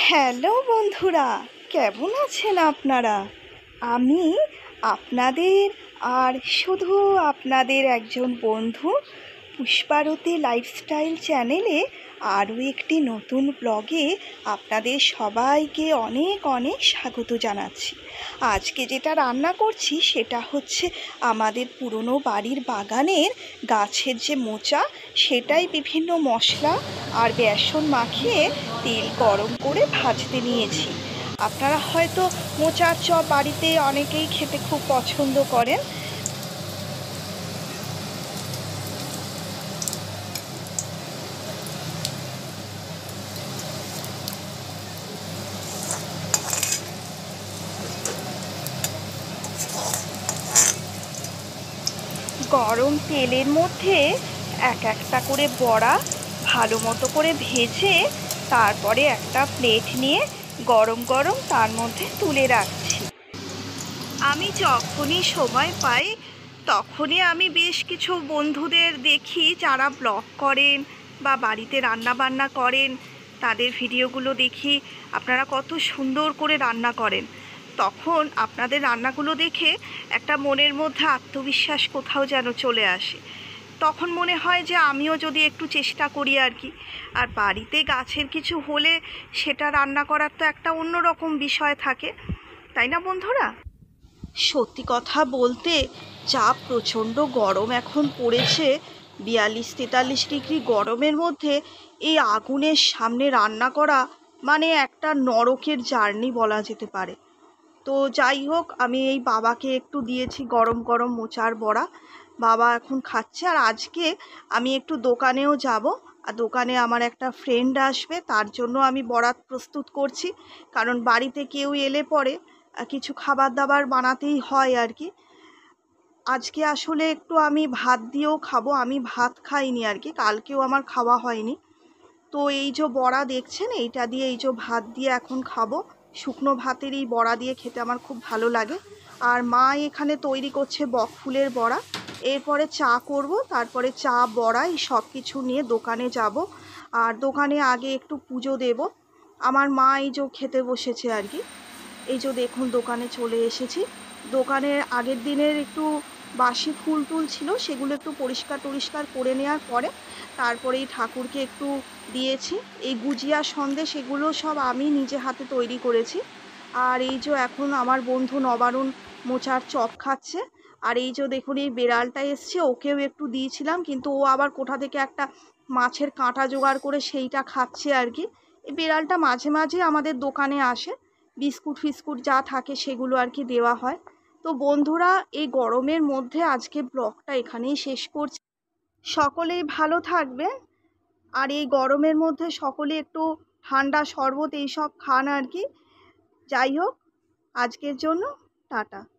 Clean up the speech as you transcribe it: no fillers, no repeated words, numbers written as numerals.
Hello বন্ধুরা, কেমন আছেন আপনারা? আমি আপনাদের আর শুধু আপনাদের একজন বন্ধু পুষ্পারতী লাইফস্টাইল চ্যানেলে আরও একটি নতুন ব্লগে আপনাদের সবাইকে অনেক অনেক স্বাগত জানাচ্ছি। আজকে যেটা রান্না করছি সেটা হচ্ছে আমাদের পুরনো বাড়ির বাগানের গাছের যে মোচা, সেটাই বিভিন্ন মশলা আর বেসন মাখিয়ে তেল গরম করে ভাজতে নিয়েছি। আপনারা হয়তো মোচার চপ বাড়িতে অনেকেই খেতে খুব পছন্দ করেন। গরম তেলের মধ্যে এক একটা করে বড়া ভালো মতো করে ভেজে তারপরে একটা প্লেট নিয়ে গরম গরম তার মধ্যে তুলে রাখছি। আমি যখনই সময় পাই তখনই আমি বেশ কিছু বন্ধুদের দেখি যারা ব্লগ করেন বা বাড়িতে রান্না বান্না করেন, তাদের ভিডিওগুলো দেখি আপনারা কত সুন্দর করে রান্না করেন। তখন আপনাদের রান্নাগুলো দেখে একটা মনের মধ্যে আত্মবিশ্বাস কোথাও যেন চলে আসে। তখন মনে হয় যে আমিও যদি একটু চেষ্টা করি আর কি। আর বাড়িতে গাছের কিছু হলে সেটা রান্না করার তো একটা অন্যরকম বিষয় থাকে, তাই না বন্ধুরা? সত্যি কথা বলতে যা প্রচণ্ড গরম এখন পড়েছে, 42-43 ডিগ্রি গরমের মধ্যে এই আগুনের সামনে রান্না করা মানে একটা নরকের জার্নি বলা যেতে পারে। তো যাই হোক, আমি এই বাবাকে একটু দিয়েছি গরম গরম মোচার বড়া, বাবা এখন খাচ্ছে। আর আজকে আমি একটু দোকানেও যাব, আর দোকানে আমার একটা ফ্রেন্ড আসবে, তার জন্য আমি বরাত প্রস্তুত করছি। কারণ বাড়িতে কেউ এলে পরে কিছু খাবার দাবার বানাতেই হয় আর কি। আজকে আসলে একটু আমি ভাত দিয়েও খাবো, আমি ভাত খাইনি আর কি, কালকেও আমার খাওয়া হয়নি। তো এই যে বড়া দেখছেন, এইটা দিয়ে এই যে ভাত দিয়ে এখন খাবো। শুকনো ভাতের এই বড়া দিয়ে খেতে আমার খুব ভালো লাগে। আর মা এখানে তৈরি করছে বকফুলের বড়া। এরপরে চা করব, তারপরে চা বড়া এই সব কিছু নিয়ে দোকানে যাব। আর দোকানে আগে একটু পুজো দেব। আমার মা এই যে খেতে বসেছে আর কি। এই যে দেখুন দোকানে চলে এসেছি। দোকানের আগের দিনের একটু বাসি ফুল টুল ছিল, সেগুলো একটু পরিষ্কার টরিষ্কার করে নেওয়ার পরে তারপরে এই ঠাকুরকে একটু দিয়েছি। এই গুজিয়া সন্দেশ এগুলো সব আমি নিজে হাতে তৈরি করেছি। আর এই যে এখন আমার বন্ধু নবারুণ মোচার চপ খাচ্ছে। আর এই যে দেখুন এই বেড়ালটা এসছে, ওকেও একটু দিয়েছিলাম, কিন্তু ও আবার কোথা থেকে একটা মাছের কাঁটা জোগাড় করে সেইটা খাচ্ছে আর কি। এই বেড়ালটা মাঝে মাঝে আমাদের দোকানে আসে, বিস্কুট ফিস্কুট যা থাকে সেগুলো আর কি দেওয়া হয়। তো বন্ধুরা, এই গরমের মধ্যে আজকে ব্লগটা এখানেই শেষ করছি। সকলেই ভালো থাকবেন। আর এই গরমের মধ্যে সকলে একটু ঠান্ডা শরবত এইসব খান আর কি। যাই হোক, আজকের জন্য টাটা।